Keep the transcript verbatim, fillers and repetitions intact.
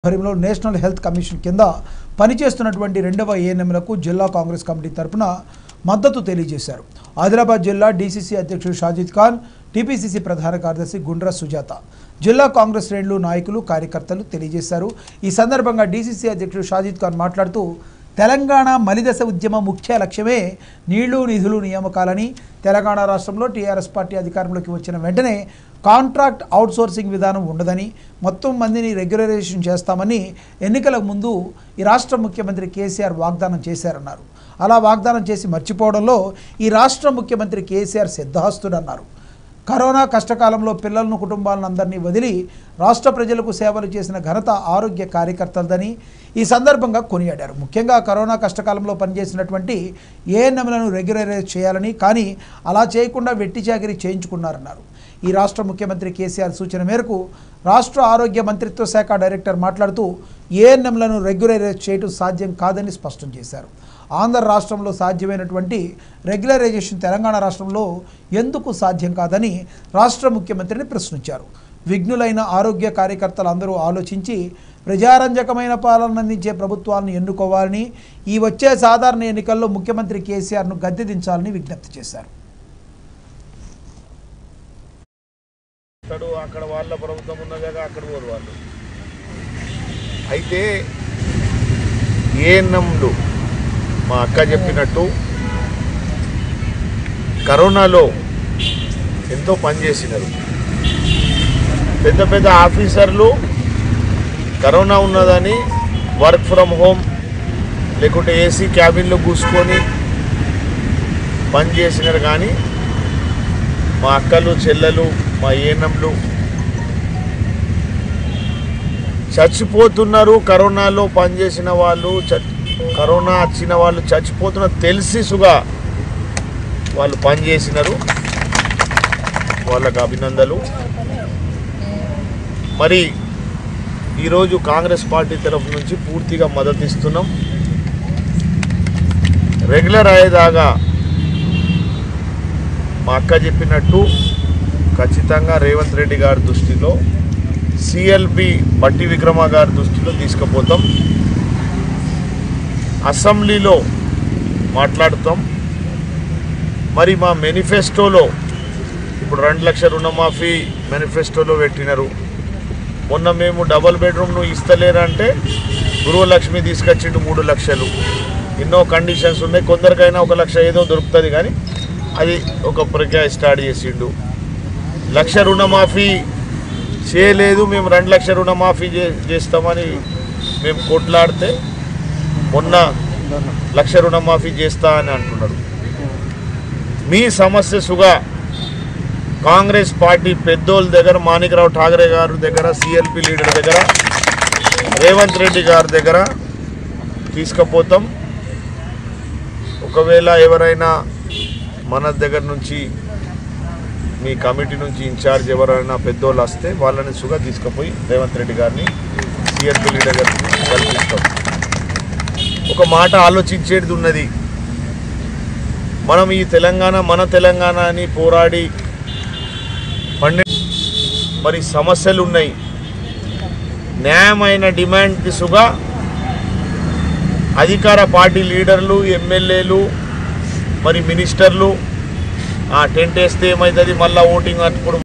ఆధ్వర్యంలో national health commission కింద పనిచేస్తున్నటువంటి రెండవ ఏఎన్ఎంలకు జిల్లా కాంగ్రెస్ కమిటీ తరపున మద్దతు తెలియజేశారు. ఆదిలాబాద్ జిల్లా డీసీసీ అధ్యక్షుడు షాజిద్ ఖాన్, టీపీసీసీ ప్రధాన కార్యదర్శి గుండ్ర సుజాత, జిల్లా కాంగ్రెస్ శ్రేణులు నాయకులు కార్యకర్తలు తెలియజేశారు. ఈ సందర్భంగా డీసీసీ అధ్యక్షుడు షాజిద్ ఖాన్ మాట్లాడుతూ తెలంగాణ మలిదశ ఉద్యమ ముఖ్య లక్ష్యమే నీళ్లు నిధులు నియామకాలని, తెలంగాణ రాష్ట్రంలో టీఆర్ఎస్ పార్టీ అధికారంలోకి వచ్చిన వెంటనే కాంట్రాక్ట్ అవుట్సోర్సింగ్ విధానం ఉండదని, మొత్తం మందిని రెగ్యులరైజేషన్ చేస్తామని ఎన్నికల ముందు ఈ రాష్ట్ర ముఖ్యమంత్రి కేసీఆర్ వాగ్దానం చేశారన్నారు. అలా వాగ్దానం చేసి మర్చిపోవడంలో ఈ రాష్ట్ర ముఖ్యమంత్రి కేసీఆర్ సిద్ధహస్తుడన్నారు. కరోనా కష్టకాలంలో పిల్లలను కుటుంబాలను అందరినీ వదిలి రాష్ట్ర ప్రజలకు సేవలు చేసిన ఘనత ఆరోగ్య కార్యకర్తలదని ఈ సందర్భంగా కొనియాడారు. ముఖ్యంగా కరోనా కష్టకాలంలో పనిచేసినటువంటి ఏఎన్ఎంలను రెగ్యులరైజ్ చేయాలని, కానీ అలా చేయకుండా వెట్టి చాకిరీ చేయించుకున్నారన్నారు. ఈ రాష్ట్ర ముఖ్యమంత్రి కేసీఆర్ సూచన మేరకు రాష్ట్ర ఆరోగ్య మంత్రిత్వ శాఖ డైరెక్టర్ మాట్లాడుతూ ఏఎన్ఎంలను రెగ్యులరైజ్ చేయడం సాధ్యం కాదని స్పష్టం చేశారు. ఆంధ్ర రాష్ట్రంలో సాధ్యమైనటువంటి రెగ్యులరైజేషన్ తెలంగాణ రాష్ట్రంలో ఎందుకు సాధ్యం కాదని రాష్ట్ర ముఖ్యమంత్రిని ప్రశ్నించారు. విఘ్నులైన ఆరోగ్య కార్యకర్తలు అందరూ ఆలోచించి ప్రజారంజకమైన పాలన అందించే ప్రభుత్వాలను ఎన్నుకోవాలని, ఈ వచ్చే సాధారణ ఎన్నికల్లో ముఖ్యమంత్రి కేసీఆర్ను గద్దెదించాలని విజ్ఞప్తి చేశారు. అక్కడ వాళ్ళ ప్రభుత్వం ఉన్నదాకా అక్కడ పోరు వాళ్ళు. అయితే ఏఎన్ఎంలు మా అక్క చెప్పినట్టు కరోనాలో ఎంతో పనిచేసినారు. పెద్ద పెద్ద ఆఫీసర్లు కరోనా ఉన్నదని వర్క్ ఫ్రమ్ హోమ్ లేకుంటే ఏసీ క్యాబిన్లో కూర్చుకొని పనిచేసినారు. కానీ మా అక్కలు చెల్లెలు మా ఏఎన్ఎంలు చచ్చిపోతున్నారు. కరోనాలో పనిచేసిన వాళ్ళు, కరోనా వచ్చిన వాళ్ళు చచ్చిపోతున్నారు తెలిసి సుగా వాళ్ళు పనిచేసినారు. వాళ్ళకు అభినందనలు. మరి ఈరోజు కాంగ్రెస్ పార్టీ తరఫు నుంచి పూర్తిగా మద్దతు ఇస్తున్నాం. రెగ్యులర్ అయ్యేదాకా మా అక్క చెప్పినట్టు ఖచ్చితంగా రేవంత్ రెడ్డి గారి దృష్టిలో, సిఎల్బి బట్టి విక్రమ గారి దృష్టిలో తీసుకుపోతాం. అసెంబ్లీలో మాట్లాడుతాం. మరి మా మేనిఫెస్టోలో ఇప్పుడు రెండు లక్షల రుణమాఫీ మేనిఫెస్టోలో పెట్టినారు. మొన్న మేము డబల్ బెడ్రూమ్ను ఇస్తలేరంటే గృహలక్ష్మి తీసుకొచ్చిండు మూడు లక్షలు. ఎన్నో కండిషన్స్ ఉన్నాయి. కొందరికైనా ఒక లక్ష ఏదో దొరుకుతుంది, కానీ అది ఒక ప్రక్రియ స్టార్ట్ చేసిండు. లక్ష రుణమాఫీ చేయలేదు, మేము రెండు లక్షల రుణమాఫీ చేస్తామని మేము కొట్లాడితే మొన్న లక్ష రుణమాఫీ చేస్తా అని అంటున్నారు. మీ సమస్య సుగా కాంగ్రెస్ పార్టీ పెద్దోళ్ళ దగ్గర, మాణిక్రావు ఠాగరే గారి దగ్గర, సిఎల్పి లీడర్ దగ్గర, రేవంత్ రెడ్డి గారి దగ్గర తీసుకుపోతాం. ఒకవేళ ఎవరైనా మన దగ్గర నుంచి, మీ కమిటీ నుంచి ఇన్ఛార్జ్ ఎవరైనా పెద్దోళ్ళు వస్తే వాళ్ళని సుగా తీసుకుపోయి రేవంత్ రెడ్డి గారిని, సిఎల్పి లీడర్ గారిని కల్పిస్తాం. ఒక మాట ఆలోచించేది ఉన్నది. మనం ఈ తెలంగాణ మన తెలంగాణ అని పోరాడి పండి మరి సమస్యలు ఉన్నాయి. న్యాయమైన డిమాండ్ దిశగా అధికార పార్టీ లీడర్లు, ఎమ్మెల్యేలు, మరి మినిస్టర్లు ఆ టెంట్ వేస్తే ఏమవుతుంది, మళ్ళీ ఓటింగ్ అప్పుడు